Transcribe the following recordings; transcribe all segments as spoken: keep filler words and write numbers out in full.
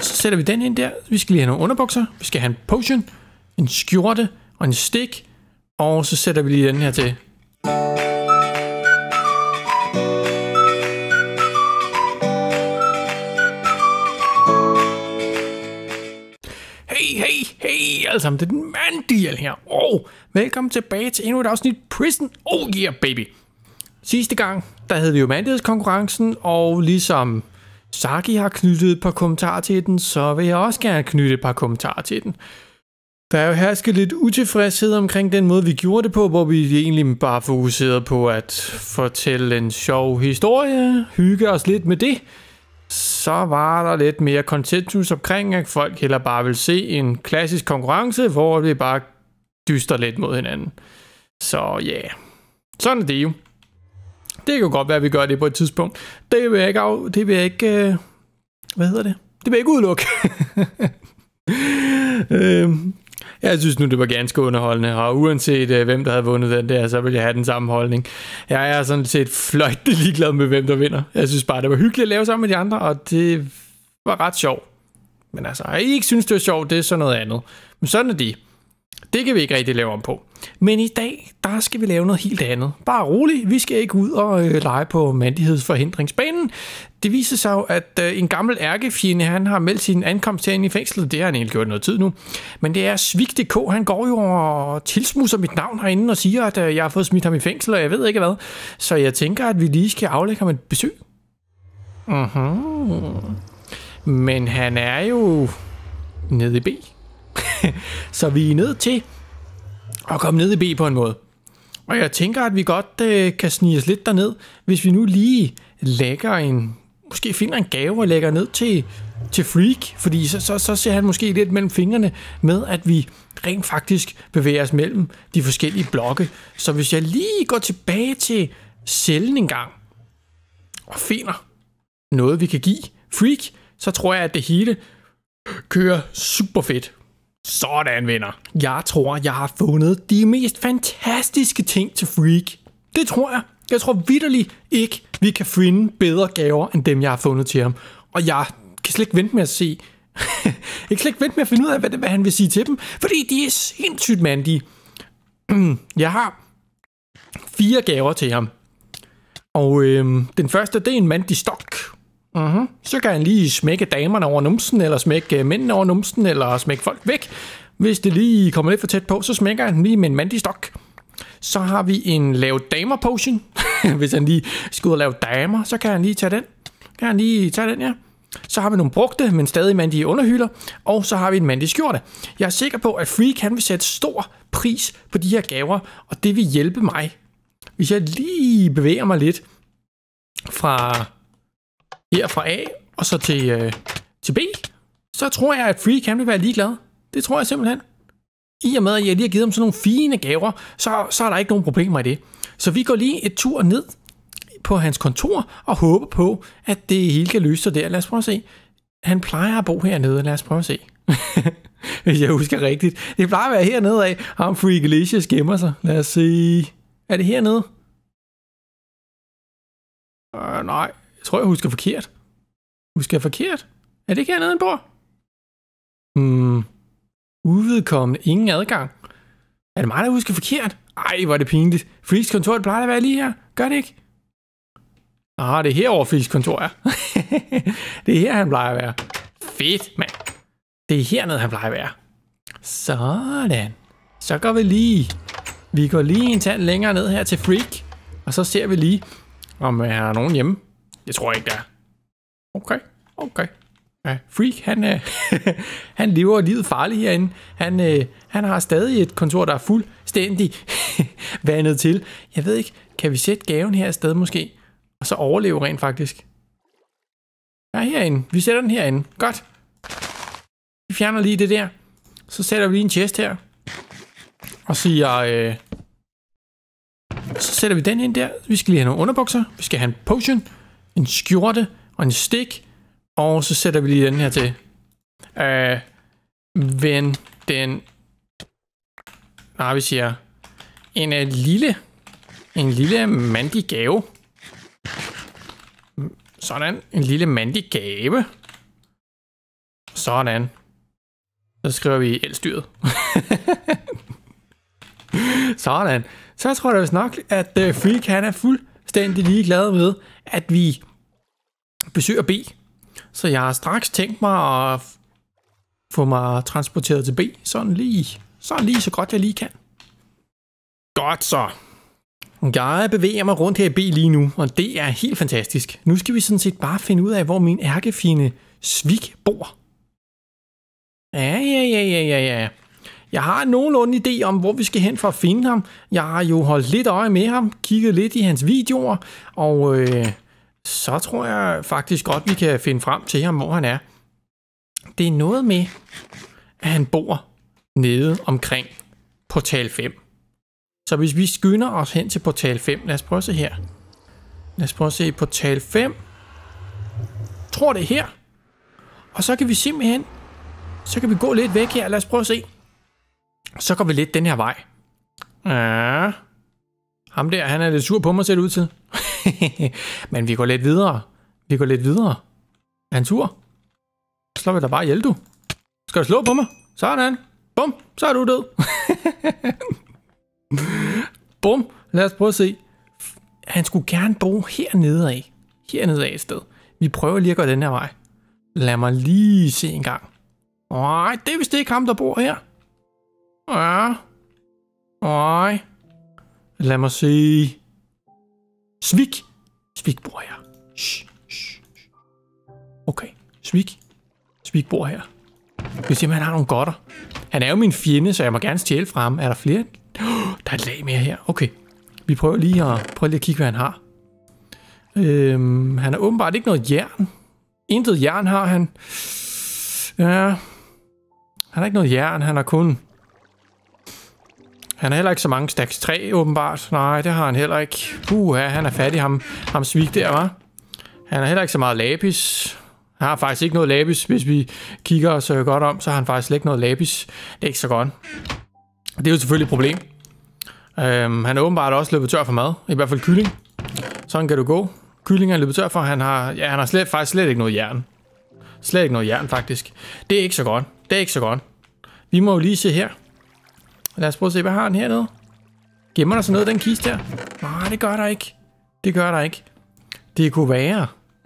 Så sætter vi den ind der. Vi skal lige have nogle underbukser. Vi skal have en potion, en skjorte og en stik. Og så sætter vi lige den her til. Hey, hey, hey alle sammen. Det er den Mandiel her. Og velkommen tilbage til endnu et afsnit Prison. Oh yeah, baby. Sidste gang, der havde vi jo Mandiels-konkurrencen, og ligesom Saki har knyttet et par kommentarer til den, så vil jeg også gerne knytte et par kommentarer til den. Der er jo hersket lidt utilfredshed omkring den måde, vi gjorde det på, hvor vi egentlig bare fokuserede på at fortælle en sjov historie, hygge os lidt med det. Så var der lidt mere konsensus omkring, at folk heller bare vil se en klassisk konkurrence, hvor vi bare dyster lidt mod hinanden. Så ja, yeah. Sådan er det jo. Det kan jo godt være, at vi gør det på et tidspunkt. Det vil jeg ikke, af, det vil jeg ikke øh, hvad hedder det? Det vil jeg ikke udelukke. øhm, jeg synes nu, det var ganske underholdende, og uanset øh, hvem der havde vundet den der, så vil jeg have den samme holdning. Jeg er sådan set fløjtende ligeglad med, hvem der vinder. Jeg synes bare, det var hyggeligt at lave sammen med de andre, og det var ret sjovt. Men altså, jeg ikke synes, det var sjovt, det er sådan noget andet. Men sådan er det. Det kan vi ikke rigtig lave om på. Men i dag, der skal vi lave noget helt andet. Bare roligt, vi skal ikke ud og øh, lege på mandighedsforhindringsbanen. Det viser sig jo, at øh, en gammel ærkefjende, han har meldt sin ankomst herinde i fængslet. Det har han egentlig gjort noget tid nu. Men det er Svig punktum d k, han går jo og tilsmusser mit navn herinde og siger, at øh, jeg har fået smidt ham i fængsel, og jeg ved ikke hvad. Så jeg tænker, at vi lige skal aflægge ham et besøg. Uh-huh. Men han er jo nede i B. Så vi er nødt til at komme ned i B på en måde. Og jeg tænker, at vi godt øh, kan snige os lidt derned, hvis vi nu lige lægger en, måske finder en gave og lægger ned til, til Freak, fordi så, så, så ser han måske lidt mellem fingrene med, at vi rent faktisk bevæger os mellem de forskellige blokke. Så hvis jeg lige går tilbage til cellen en gang og finder noget, vi kan give Freak, så tror jeg, at det hele kører super fedt. Sådan, venner. Jeg tror, jeg har fundet de mest fantastiske ting til Freak. Det tror jeg. Jeg tror vitterligt ikke, vi kan finde bedre gaver, end dem, jeg har fundet til ham. Og jeg kan slet ikke vente med at se. jeg kan slet ikke vente med at finde ud af, hvad, det, hvad han vil sige til dem. Fordi de er sindssygt mandige. jeg har fire gaver til ham. Og øhm, den første, det er en mandig stok. Uh-huh. Så kan han lige smække damerne over numsen, eller smække mændene over numsen, eller smække folk væk. Hvis det lige kommer lidt for tæt på, så smækker han lige med en mandig stok. Så har vi en lav damer potion. Hvis han lige skal ud og lave damer, så kan han lige tage den. Kan han lige tage den, ja. Så har vi nogle brugte, men stadig mandige underhylder. Og så har vi en mandig skjorte. Jeg er sikker på, at Freak han vil sætte stor pris på de her gaver, og det vil hjælpe mig. Hvis jeg lige bevæger mig lidt fra her fra A og så til, øh, til B, så tror jeg, at Freak kan vil være ligeglad. Det tror jeg simpelthen. I og med, at jeg lige har givet ham sådan nogle fine gaver, så, så er der ikke nogen problemer i det. Så vi går lige et tur ned på hans kontor og håber på, at det hele kan løse sig der. Lad os prøve at se. Han plejer at bo hernede. Lad os prøve at se. Hvis jeg husker rigtigt. Det plejer at være hernede af. Ham Freakalicious gemmer sig. Lad os se. Er det hernede? Øh, nej. Jeg tror, jeg husker forkert. Husker jeg forkert? Er det ikke hernede, han bor? Hmm. Uvedkommende. Ingen adgang. Er det mig, der husker forkert? Ej, hvor er det pinligt. Freaks kontor, det plejer at være lige her. Gør det ikke? Ah, det er herovre, Freaks kontor er. det er her, han plejer at være. Fedt, mand. Det er hernede, han plejer at være. Sådan. Så går vi lige. Vi går lige en tand længere ned her til Freak. Og så ser vi lige, om der er nogen hjemme. Jeg tror ikke, der er. Okay, okay. Ja, Freak, han, øh, han lever livet farligt herinde. Han, øh, han har stadig et kontor, der er fuldstændig vandet til. Jeg ved ikke, kan vi sætte gaven her afsted måske? Og så overleve rent faktisk. Ja, herinde. Vi sætter den herinde. Godt. Vi fjerner lige det der. Så sætter vi lige en chest her. Og siger... Øh, så sætter vi den ind der. Vi skal lige have nogle underbukser. Vi skal have en potion, en skjorte og en stik. Og så sætter vi lige den her til. Øh, vend den... Nej, vi siger... En uh, lille... En lille mandig gave. Sådan. En lille mandig gave. Sådan. Så skriver vi elstyret. Sådan. Så tror jeg vist nok, at uh, Freak han er fuldstændig ligeglad med, at vi besøger B. Så jeg har straks tænkt mig at få mig transporteret til B. Sådan lige, sådan lige så godt jeg lige kan. Godt så. Jeg bevæger mig rundt her i B lige nu, og det er helt fantastisk. Nu skal vi sådan set bare finde ud af, hvor min ærkefjende Svig bor. Ja, ja, ja, ja, ja, ja. Jeg har nogenlunde idé om, hvor vi skal hen for at finde ham. Jeg har jo holdt lidt øje med ham, kigget lidt i hans videoer, og øh, så tror jeg faktisk godt, vi kan finde frem til ham, hvor han er. Det er noget med, at han bor nede omkring portal fem. Så hvis vi skynder os hen til portal fem, lad os prøve at se her. Lad os prøve at se portal fem. Jeg tror det er her. Og så kan vi simpelthen, så kan vi gå lidt væk her. Lad os prøve at se. Så går vi lidt den her vej. Ja. Ham der, han er lidt sur på mig, ser det ud til. Men vi går lidt videre. Vi går lidt videre. Er han sur? Så slår vi da bare ihjel, du. Skal du slå på mig? Sådan. Bum, så er du død. Bum, lad os prøve at se. Han skulle gerne bo hernede af. Hernede af et sted. Vi prøver lige at gå den her vej. Lad mig lige se en gang. Nej, det er vist ikke ham, der bor her. Ja. Nej. Lad mig se. Svig. Svig bor her. Shh, shh. Okay, Svig. Svig bor her. Vi ser, om han har nogle godter. Han er jo min fjende, så jeg må gerne stjæle fra ham. Er der flere? Der er et lag mere her. Okay. Vi prøver lige at, prøver lige at kigge, hvad han har. Øhm, han har åbenbart ikke noget jern. Intet jern har han. Ja. Han har ikke noget jern. Han har kun... Han har heller ikke så mange stacks træ, åbenbart. Nej, det har han heller ikke. Puha, han er fattig, ham, ham Svig der, hva'? Han har heller ikke så meget lapis. Han har faktisk ikke noget lapis. Hvis vi kigger os godt om, så har han faktisk slet ikke noget lapis. Det er ikke så godt. Det er jo selvfølgelig et problem. Øhm, han er åbenbart også løbet tør for mad. I hvert fald kylling. Sådan kan du gå. Kylling er løbet tør for. Han har, ja, han har slet, faktisk slet ikke noget jern. Slet ikke noget jern, faktisk. Det er ikke så godt. Det er ikke så godt. Vi må jo lige se her. Lad os prøve at se, hvad har han hernede? Gemmer der så noget af den kiste her? Nej, det gør der ikke. Det gør der ikke. Det kunne være.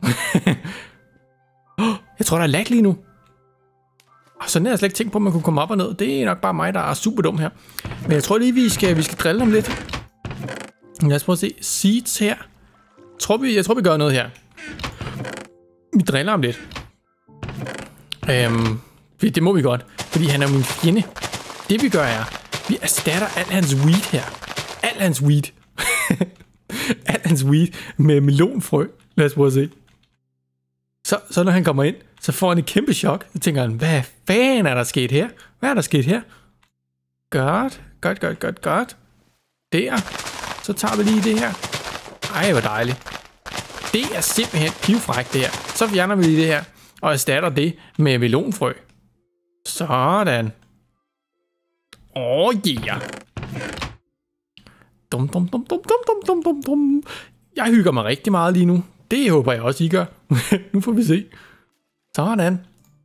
Jeg tror, der er lag lige nu. Og sådan har jeg slet ikke tænkt på, at man kunne komme op og ned. Det er nok bare mig, der er super dum her. Men jeg tror lige, vi skal, vi skal drille ham lidt. Lad os prøve at se. Seeds her. Jeg tror, vi, jeg tror, vi gør noget her. Vi driller ham lidt. Øhm, det må vi godt. Fordi han er min fjende. Det vi gør er, vi erstatter al hans weed her. Al hans weed. Al hans weed med melonfrø. Lad os prøve at se. Så, så når han kommer ind, så får han et kæmpe chok. Så tænker han, hvad fanden er der sket her? Hvad er der sket her? Godt, godt, godt, godt, godt. Der. Så tager vi lige det her. Ej, hvor dejligt. Det er simpelthen pivfrækt det her. Så fjerner vi lige det her, og erstatter det med melonfrø. Sådan. Åh, oh, yeah. Dum, dum, dum, dum, dum, dum, dum, dum. Jeg hygger mig rigtig meget lige nu. Det håber jeg også, I gør. Nu får vi se. Sådan.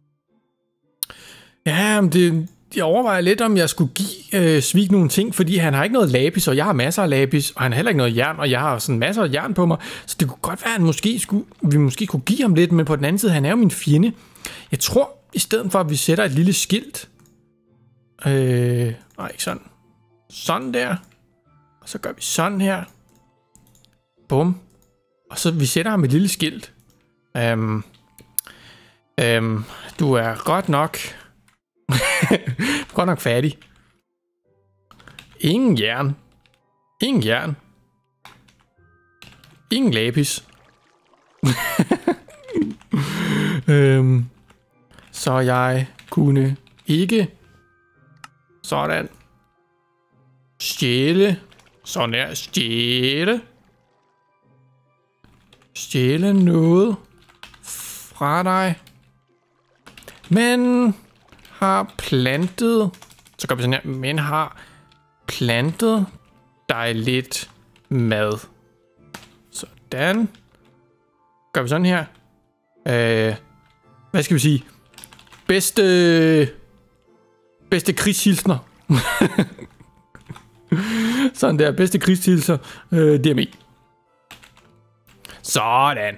Ja, men det, jeg overvejer lidt, om jeg skulle give øh, Svig nogle ting, fordi han har ikke noget lapis, og jeg har masser af lapis, og han har heller ikke noget jern, og jeg har sådan masser af jern på mig, så det kunne godt være, at han måske skulle, vi måske kunne give ham lidt, men på den anden side, han er jo min fjende. Jeg tror, i stedet for, at vi sætter et lille skilt, øh, nej, ikke sådan, sådan der, og så gør vi sådan her, bum, og så vi sætter ham et lille skilt. Øhm, øhm, du er godt nok... godt nok fattig. Ingen jern. Ingen jern. Ingen lapis. øhm, så jeg kunne ikke sådan stjæle. Sådan der. Stjæle. Stjæle noget fra dig. Men har plantet, så gør vi sådan her, men har plantet dig lidt mad. Sådan. Gør vi sådan her. Øh, hvad skal vi sige? bedste... Bedste krigshilsner. Sådan der, bedste krigshilser. Øh, D M I. Sådan.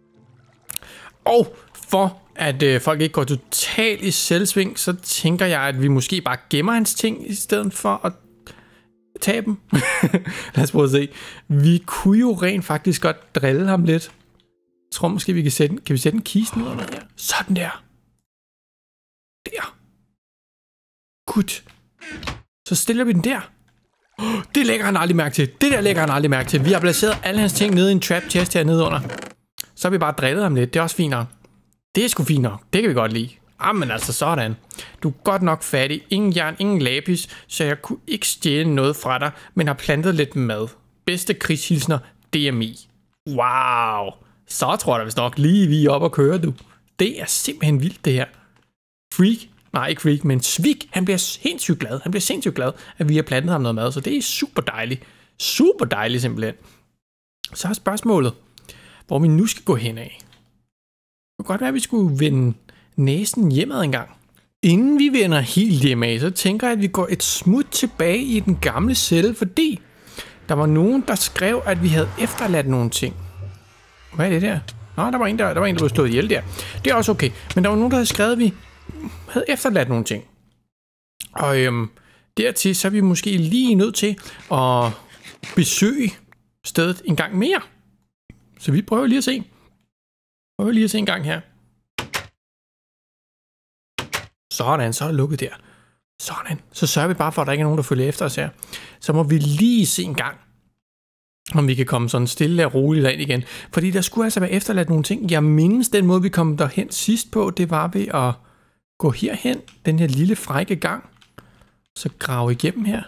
Og for at øh, folk ikke går totalt i selvsving, så tænker jeg, at vi måske bare gemmer hans ting, i stedet for at tage dem. Lad os prøve at se. Vi kunne jo rent faktisk godt drille ham lidt. Jeg tror måske, vi kan sætte, kan vi sætte en kiste ned under her. Sådan der. Der. Godt. Så stiller vi den der. Det lægger han aldrig mærke til. Det der lægger han aldrig mærke til. Vi har placeret alle hans ting nede i en trap chest her nede under. Så har vi bare drillet ham lidt. Det er også fint nok. Det er sgu fint nok. Det kan vi godt lide. Jamen altså sådan. Du er godt nok fattig. Ingen jern, ingen lapis. Så jeg kunne ikke stjæle noget fra dig, men har plantet lidt mad. Bedste krigshilsner, D M I. Wow. Så tror jeg da vist nok lige vi er oppe og køre, du. Det er simpelthen vildt det her. Freak. Nej, ikke freak, men Svig. Han bliver sindssygt glad. Han bliver sindssygt glad, at vi har plantet ham noget mad. Så det er super dejligt. Super dejligt simpelthen. Så er spørgsmålet, hvor vi nu skal gå hen af. Det kunne godt være, at vi skulle vende næsen hjemad en gang. Inden vi vender helt hjemme, så tænker jeg, at vi går et smut tilbage i den gamle celle, fordi der var nogen, der skrev, at vi havde efterladt nogle ting. Hvad er det der? Nå, der var en, der, der, var en, der blev slået ihjel der. Det er også okay. Men der var nogen, der havde skrevet, at vi havde efterladt nogle ting. Og øhm, dertil så er vi måske lige nødt til at besøge stedet en gang mere. Så vi prøver lige at se. Prøver lige at se en gang her. Sådan, så er det lukket der. Sådan. Så sørger vi bare for, at der ikke er nogen, der følger efter os her. Så må vi lige se en gang, om vi kan komme sådan stille og roligt derind igen. Fordi der skulle altså være efterladt nogle ting. Jeg mindes den måde, vi kom derhen sidst på, det var ved at gå herhen, den her lille frække gang. Så grave igennem her.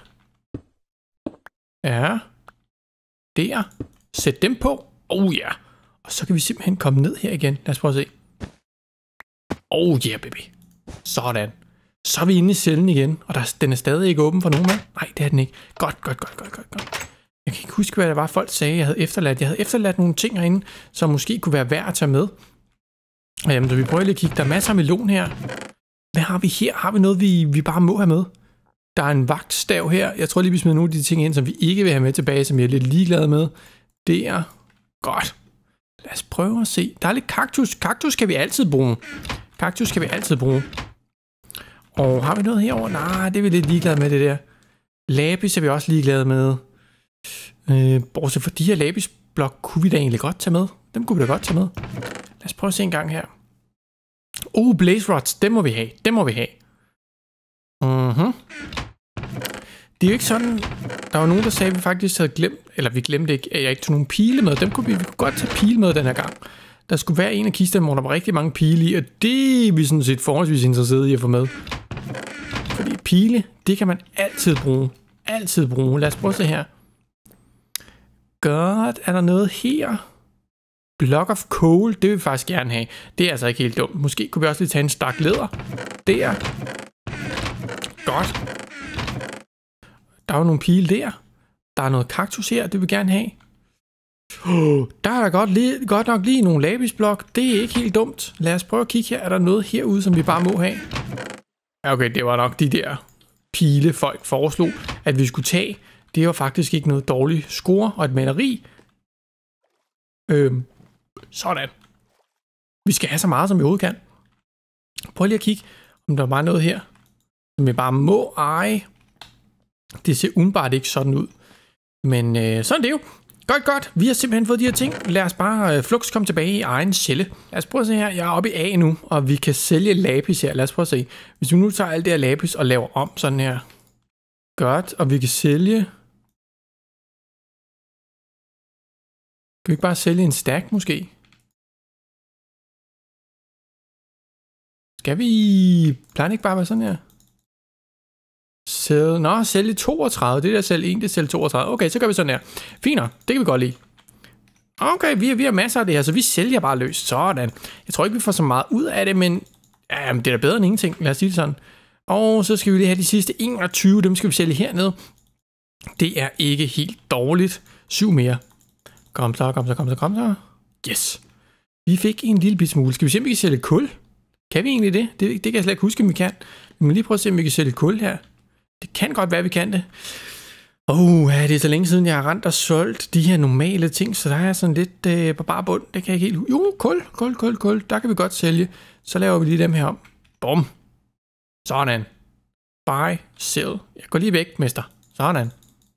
Ja. Der. Sæt dem på. Oh ja. Yeah. Og så kan vi simpelthen komme ned her igen. Lad os prøve at se. Oh yeah, baby. Sådan. Så er vi inde i cellen igen. Og der, den er stadig ikke åben for nogen mand. Nej, det er den ikke. Godt, godt, godt, godt, godt, godt. Jeg kan ikke huske, hvad det var, folk sagde, jeg havde efterladt. Jeg havde efterladt nogle ting herinde, som måske kunne være værd at tage med. Jamen, så vi prøver lige at kigge. Der er masser af melon her. Hvad har vi her? Har vi noget, vi, vi bare må have med? Der er en vagtstav her. Jeg tror lige, vi smider nogle af de ting ind, som vi ikke vil have med tilbage, som jeg er lidt ligeglad med. Det er godt. Lad os prøve at se. Der er lidt kaktus. Kaktus kan vi altid bruge. Kaktus kan vi altid bruge. Og har vi noget herover? Nej, det er vi lidt ligeglade med, det der. Lapis er vi også ligeglade med. Øh, bortset for de her lapisblok, kunne vi da egentlig godt tage med. Dem kunne vi da godt tage med. Lad os prøve at se en gang her. Oh, blaze rods, dem må vi have. Dem må vi have. Mhm. Det er jo ikke sådan... Der var nogen, der sagde, at vi faktisk havde glemt... Eller vi glemte ikke, at jeg ikke tog nogle pile med. Dem kunne vi, vi kunne godt tage pile med den her gang. Der skulle være en af kisterne, hvor der var rigtig mange pile i. Og det er vi sådan set forholdsvis interesserede i at få med. Fordi pile, det kan man altid bruge. Altid bruge. Lad os prøve at se her. Godt. Er der noget her? Block of coal, det vil vi faktisk gerne have. Det er altså ikke helt dumt. Måske kunne vi også lige tage en stak læder. Der. Godt. Der er jo nogle pile der. Der er noget kaktus her, det vil vi gerne have. Oh, der er der godt, lige, godt nok lige nogle lapisblok. Det er ikke helt dumt. Lad os prøve at kigge her. Er der noget herude, som vi bare må have? Okay, det var nok de der pile, folk foreslog, at vi skulle tage. Det var faktisk ikke noget dårligt score og et maleri. Øhm, sådan. Vi skal have så meget, som vi overhovedet kan. Prøv lige at kigge, om der var noget her, som vi bare må eje. Det ser umiddelbart ikke sådan ud. Men øh, sådan er det jo. Godt, godt. Vi har simpelthen fået de her ting. Lad os bare øh, flux komme tilbage i egen celle. Lad os prøve at se her. Jeg er oppe i A nu, og vi kan sælge lapis her. Lad os prøve at se. Hvis vi nu tager alt det her lapis og laver om sådan her. Godt, og vi kan sælge... Kan vi ikke bare sælge en stack, måske? Skal vi... Plejer det ikke bare være sådan her? Sælge... Nå, sælge toogtredive. Det der sælge en, det sælge toogtredive. Okay, så gør vi sådan her. Fint nok, det kan vi godt lide. Okay, vi har, vi har masser af det her, så vi sælger bare løs. Sådan. Jeg tror ikke, vi får så meget ud af det, men... Jamen, det er da bedre end ingenting. Lad os sige det sådan. Og så skal vi lige have de sidste enogtyve. Dem skal vi sælge hernede. Det er ikke helt dårligt. Syv mere. Kom så, kom så, kom så, kom så. Yes. Vi fik en lille bit smule. Skal vi se, om vi kan sælge kul? Kan vi egentlig det? Det, det kan jeg slet ikke huske, om vi kan. Vi må lige prøve at se, om vi kan sælge kul her. Det kan godt være, vi kan det. Åh, oh, ja, det er så længe siden, jeg har rent og solgt de her normale ting, så der er sådan lidt øh, på bare bund. Det kan jeg ikke helt... Jo, kul, kul, kul, kul. Der kan vi godt sælge. Så laver vi lige dem her om. Bum. Sådan. Buy, sell. Jeg går lige væk, mester. Sådan.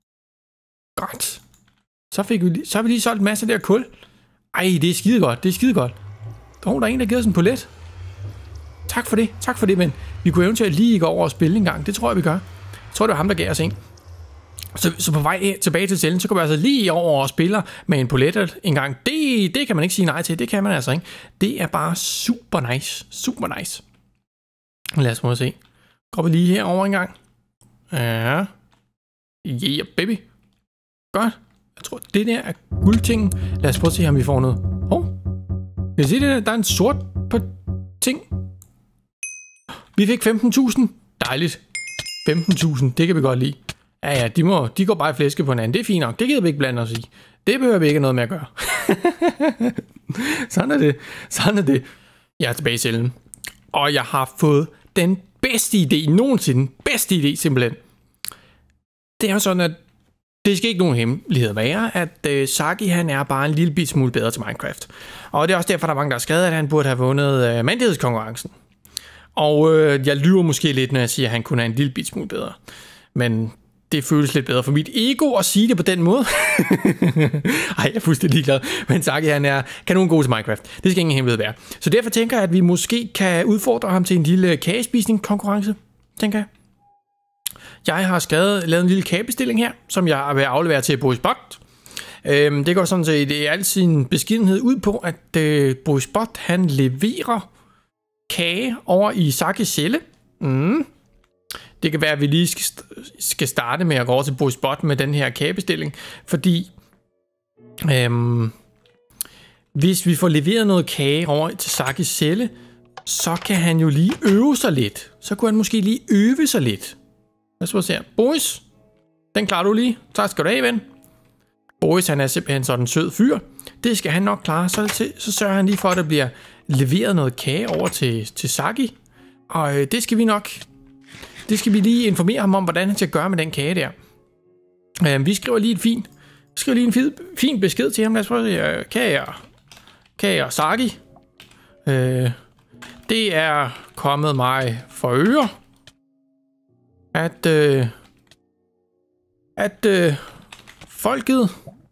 Godt. Så, fik vi lige, så har vi lige solgt en masse af det her kul. Ej, det er skide godt. Det er skide godt. Oh, der er en, der giver os en polet. Tak for det. Tak for det, men vi kunne eventuelt lige gå over og spille en gang. Det tror jeg, vi gør. Jeg tror, det var ham, der gav os en. Så, så på vej tilbage til cellen, så går vi altså lige over og spiller med en polet en gang. Det, det kan man ikke sige nej til. Det kan man altså ikke. Det er bare super nice. Super nice. Lad os prøve at se. Går vi lige herover en gang. Ja. Yeah, baby. Godt. Jeg tror, det der er guldtingen. Lad os prøve at se, om vi får noget. Hov. Oh. Jeg siger det der. Der er en sort på ting. Vi fik femten tusind. Dejligt. femten tusind. Det kan vi godt lide. Ja, ja, de, må, de går bare i flæske på hinanden. Det er fint nok. Det gider vi ikke blande os i. Det behøver vi ikke noget med at gøre. Sådan er det. Sådan er det. Jeg er tilbage i cellen. Og jeg har fået den bedste idé nogensinde. Bedste idé simpelthen. Det er jo sådan, at det skal ikke nogen hemmelighed være, at øh, Saki han er bare en lille bit smule bedre til Minecraft. Og det er også derfor, der er mange, der har skrevet, at han burde have vundet øh, mandighedskonkurrencen. Og øh, jeg lyver måske lidt, når jeg siger, at han kun er en lille bit smule bedre. Men det føles lidt bedre for mit ego at sige det på den måde. Ej, jeg er fuldstændig ligeglad. Men Saki, han er kanon god til Minecraft. Det skal ingen hemmelighed være. Så derfor tænker jeg, at vi måske kan udfordre ham til en lille kagespisning-konkurrence. Tænker jeg. Jeg har skrevet, lavet en lille kagebestilling her, som jeg vil aflevere til Boris Bot. Øhm, det går sådan set i al sin beskedenhed ud på, at øh, Boris Bot, han leverer kage over i Sakis celle. Mm. Det kan være, at vi lige skal starte med at gå over til Boris Bot med den her kagebestilling, fordi øhm, hvis vi får leveret noget kage over til Sakis celle, så kan han jo lige øve sig lidt. Så kunne han måske lige øve sig lidt. Lad os prøve at se her. Boris, den klarer du lige. Tak skal du have, ven. Boris, han er simpelthen sådan en sød fyr. Det skal han nok klare. Så, så sørger han lige for, at der bliver leveret noget kage over til, til Saki. Og øh, det skal vi nok... Det skal vi lige informere ham om, hvordan han skal gøre med den kage der. Øh, vi skriver lige et fint... Vi skriver lige en fin, fin besked til ham. Lad os prøve at se. Kager. Kager Saki. Øh, det er kommet mig for øre. At... Øh, at... Øh, folket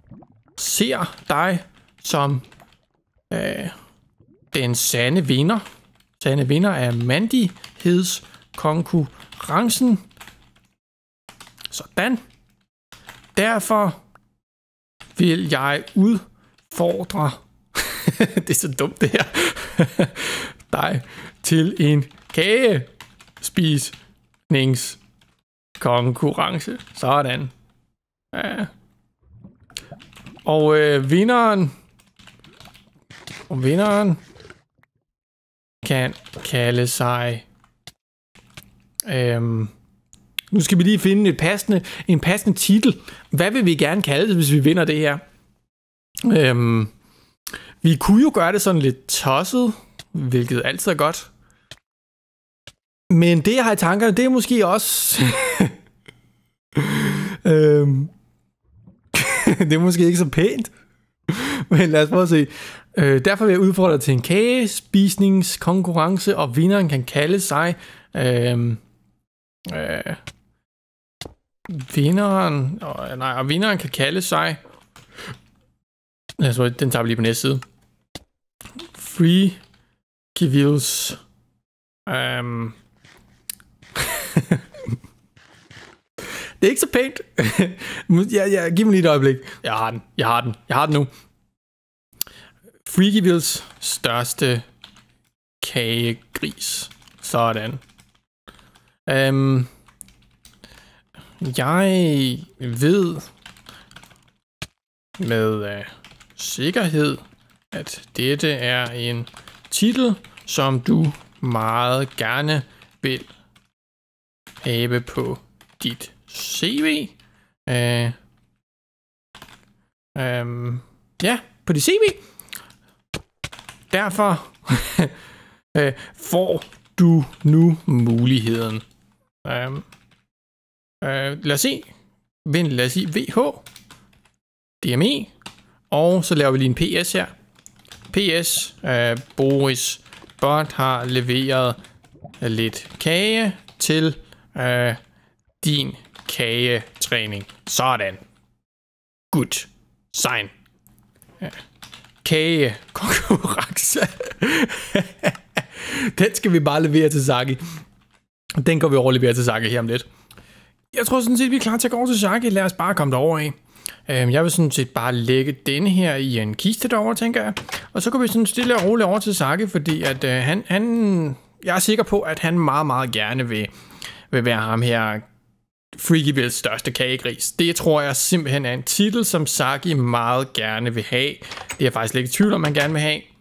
ser dig som øh, den sande vinder. Sande vinder af mandighedskonkurrencen. Sådan. Derfor vil jeg udfordre det er så dumt det her dig til en kagespisningskonkurrence. Sådan. Ja. Og øh, vinderen og vinderen kan kalde sig øhm, nu skal vi lige finde et passende, en passende titel. Hvad vil vi gerne kalde det, hvis vi vinder det her? Øhm, vi kunne jo gøre det sådan lidt tosset, hvilket altid er godt. Men det, jeg har i tankerne, det er måske også øhm, det er måske ikke så pænt. Men lad os prøve at se. Øh, derfor vil jeg udfordre til en kagespisningskonkurrence, og vinderen kan kalde sig øh, øh, vinderen øh, nej, og vinderen kan kalde sig lad os prøve, den tager vi lige på næste side. Free Kivils um. Det er ikke så pænt. ja, ja, giv mig lige et øjeblik. Jeg har den. Jeg har den. Jeg har den nu. Freakyvilles største kagegris. Sådan. Um, jeg ved med uh, sikkerhed, at dette er en titel, som du meget gerne vil have på dit C V. Uh, um, ja, på dit C V. Derfor øh, får du nu muligheden. Øh, øh, lad os se. Vent, lad os sige V H. D M E. Og så laver vi lige en P S her. P S. Øh, Boris Bot har leveret lidt kage til øh, din kagetræning. Sådan. Good. Sign. Ja. Kagekonkurrence. Den skal vi bare levere til Saki. Den går vi overlevere til Saki her om lidt. Jeg tror sådan set, vi er klar til at gå over til Saki. Lad os bare komme derover af. Jeg vil sådan set bare lægge denne her i en kiste derovre, tænker jeg. Og så går vi sådan stille og roligt over til Saki, fordi at øh, han, han... Jeg er sikker på, at han meget, meget gerne vil, vil være ham her Freakyvilles største kagegris. Det tror jeg simpelthen er en titel, som Saki meget gerne vil have. Det er jeg faktisk lidt i tvivl om, han gerne vil have.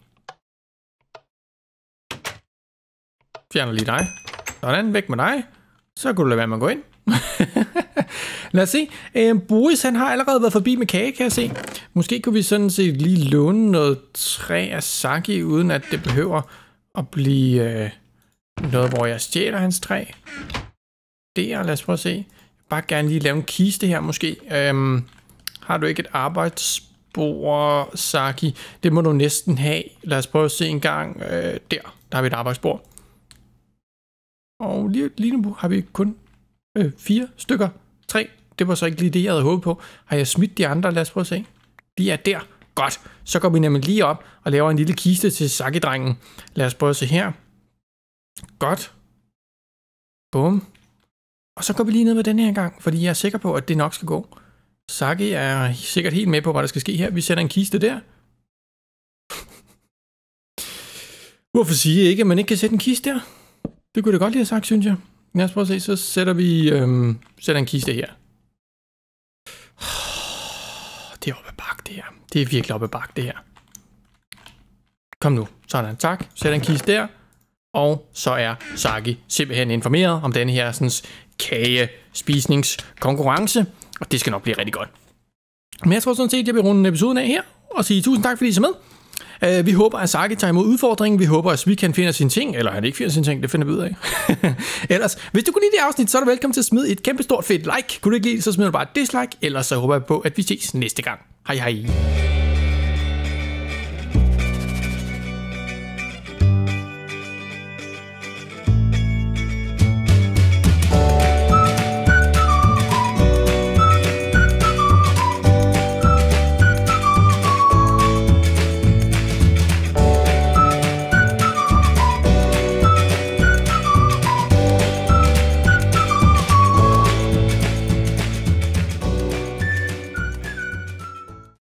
Fjerner lige dig. Sådan, væk med dig. Så kunne du lade være med at gå ind. Lad os se. Øh, Boris, han har allerede været forbi med kage, kan jeg se. Måske kunne vi sådan set lige låne noget træ af Saki, uden at det behøver at blive øh, noget, hvor jeg stjæler hans træ. Der, lad os prøve at se. Bare gerne lige lave en kiste her, måske. Øhm, har du ikke et arbejdsbord, Saki? Det må du næsten have. Lad os prøve at se en gang. Øh, der, der har vi et arbejdsbord. Og lige, lige nu har vi kun øh, fire stykker. Tre. Det var så ikke lige det, jeg havde håbet på. Har jeg smidt de andre? Lad os prøve at se. De er der. Godt. Så går vi nemlig lige op og laver en lille kiste til Saki-drengen. Lad os prøve at se her. Godt. Bum. Og så går vi lige ned med den her gang, fordi jeg er sikker på, at det nok skal gå. Saki er sikkert helt med på, hvad der skal ske her. Vi sætter en kiste der. Hvorfor siger jeg ikke, at man ikke kan sætte en kiste der? Det kunne jeg godt lige have sagt, synes jeg. Lad os prøve at se, så sætter vi øhm, sætter en kiste her. Det er oppe ad bakke, det her. Det er virkelig oppe ad bakke, det her. Kom nu. Sådan, tak. Sætter en kiste der. Og så er Saki simpelthen informeret om denne her sådan, kagespisningskonkurrence. Og det skal nok blive rigtig godt. Men jeg tror sådan set, at jeg vil runde episoden af her. Og sige tusind tak, fordi I så med. Uh, vi håber, at Saki tager imod udfordringen. Vi håber, at vi kan finde sine ting. Eller han ikke finder sine ting, det finder vi ud af. Ellers, hvis du kunne lide det afsnit, så er du velkommen til at smide et kæmpe stort fedt like. Kunne du ikke lide det, så smider du bare et dislike. Ellers så håber jeg på, at vi ses næste gang. Hej hej.